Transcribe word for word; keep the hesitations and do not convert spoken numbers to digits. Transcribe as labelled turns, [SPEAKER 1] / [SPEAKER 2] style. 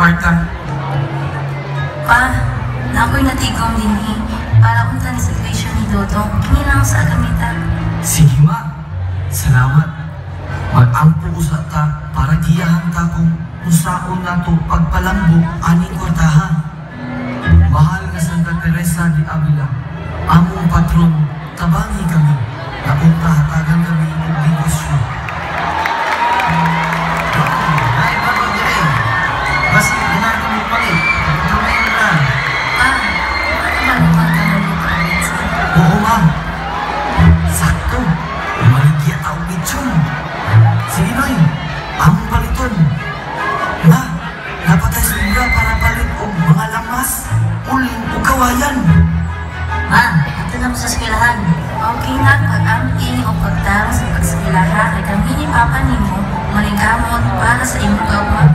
[SPEAKER 1] kwarta.
[SPEAKER 2] Pa, na ako'y natigom din eh. Para unta ni sa iglesia ni Dodong. Kinilang sa agamita.
[SPEAKER 1] Sige ma, salamat. Mag-ampo usa ta para giyahan ta kung usaon na to pagpalambo aning kwartahan. Mahal nga Santa Teresa de Avila, among patron, tabangi kami, na unta hatagan kami ng negosyo.
[SPEAKER 3] Ay, bago dire. Basi, ginagawa mo pa rin. Tumayin ka.
[SPEAKER 2] Pa, ano ba naman ka na dito ulit sa?
[SPEAKER 1] Oo ma'am. Sakto. Umaligya tao gitsyon. Sige noy, among paliton. Ma, napatay sumura para palit o mga lamas, uling o kawayan.
[SPEAKER 2] Ma, ito na mo sa eskwelahan. Okay na pag-amping o pagdaro sa pagskilaha kay kami ni Papa nimo malingamot para sa imong gawma.